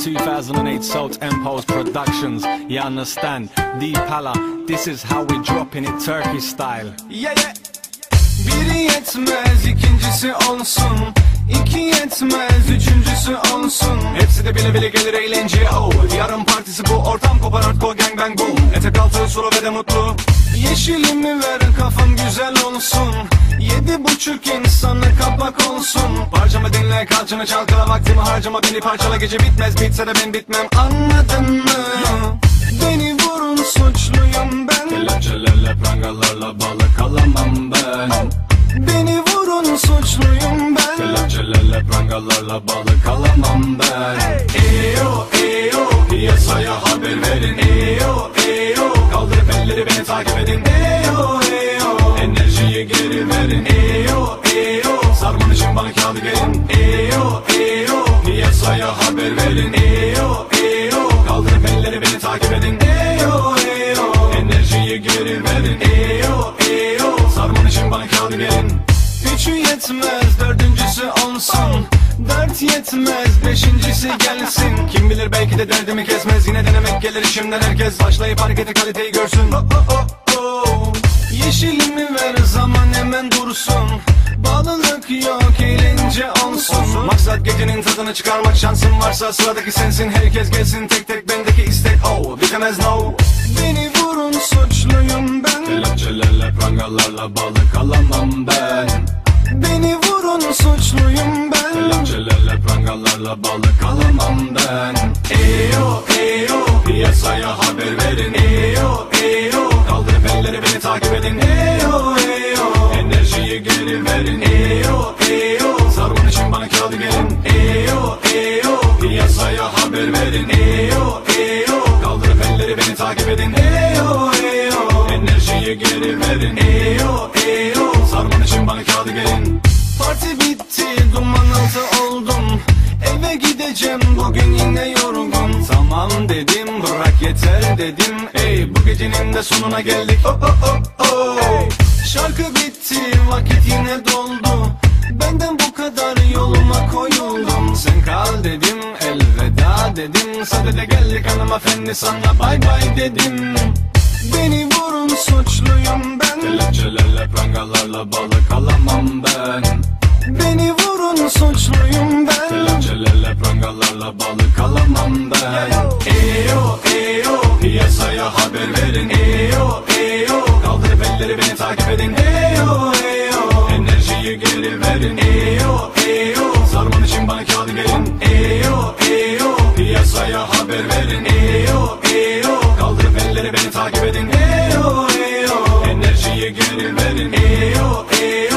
2008 Salt Empose Productions. You understand? Deepala, this is how we dropping it Turkish style. Yeah, yeah. Biri yetmez, ikincisi olsun. İki yetmez, üçüncüsü olsun. Hepsi de bile bile gelir eğlence. Oh, yarın partisi bu, ortam kopar, hardcore gang bang boom. Etek altı solo ve de mutlu. Yeşilimi ver, kafam güzel olsun. 7,5 insana kapak olsun. Parçamı dinle, kalçanı çalkala, vaktimi harcama, beni parçala. Gece bitmez, bitse de ben bitmem, anladın mı? Beni vurun, suçluyum ben. Kelepçelerle, prangalarla balık alamam ben. Beni vurun, suçluyum ben. Kelepçelerle, prangalarla balık alamam ben. Eyo, eyo, Piyasaya haber verin. eyo, eyo. Kaldırıp elleri beni takip edin. Eyo, eyo, Enerjiyi geri verin. eyo, eyo. Sarman için bana kağıdı gelin. Eyo, eyo, Piyasaya haber verin. eyo, eyo. Kaldırıp elleri beni takip edin. Eyo, eyo, Enerjiyi geri verin. eyo, eyo. Sarman için bana kağıdı gelin. Üçü yetmez, dördüncüsü olsun. Dört yetmez, beşincisi gelsin. Kim bilir belki de derdimi kesmez. Yine denemek gelir işimden herkes. Başlayıp hareketi kaliteyi görsün. Oh, oh, oh, oh. Yeşilimi ver, zaman hemen dursun. Bağlılık yok, eğlence olsun. Maksat gecenin tadını çıkarmak, şansın varsa sıradaki sensin. Herkes gelsin tek tek, bendeki istek oh, bitemez no. Beni vurun, suçluyum ben. Kelepçelerle, prangalarla balık alamam ben. Beni vurun, suçluyum ben. Kelepçelerle, prangalarla balık alamam ben. Eyo, eyo, Piyasaya haber verin. eyo, eyo. Kaldırıp elleri beni takip edin. Eyo, eyo, Enerjiyi geri verin. eyo, eyo. Sarman için bana kağıdı gelin. Eyo, eyo, Piyasaya haber verin. eyo, eyo. Kaldırıp elleri beni takip edin. Eyo, eyo, Enerjiyi geri verin. eyo, eyo. Sarman için bana kağıdı gelin. Parti bitti, duman altı oldum. Eve gideceğim, bugün yine yorgun. Tamam dedim, bırak yeter dedim. Ey, bu gecenin de sonuna geldik. Oh, oh, oh, oh. Şarkı bitti, vakit yine doldu. Benden bu kadar, yoluma koyuldum. Sen kal dedim, elveda dedim. Sadede geldik hanımefendi, sana bay bay dedim. Beni vurun, suçluyum ben. Kelepçelerle, prangalarla balık alamam ben. Beni vurun, suçluyum ben. Kelepçelerle, prangalarla balık alamam ben. Eyo, eyo, Piyasaya haber verin. eyo, eyo. Kaldırıp elleri beni takip edin. Eyo, eyo, Enerjiyi geri verin. eyo, eyo. Sarman için bana kağıdı gelin. Eyo, eyo, Piyasaya haber verin. eyo, eyo. Kaldırıp elleri beni takip edin. Eyo, eyo, Enerjiyi geri verin. eyo, eyo.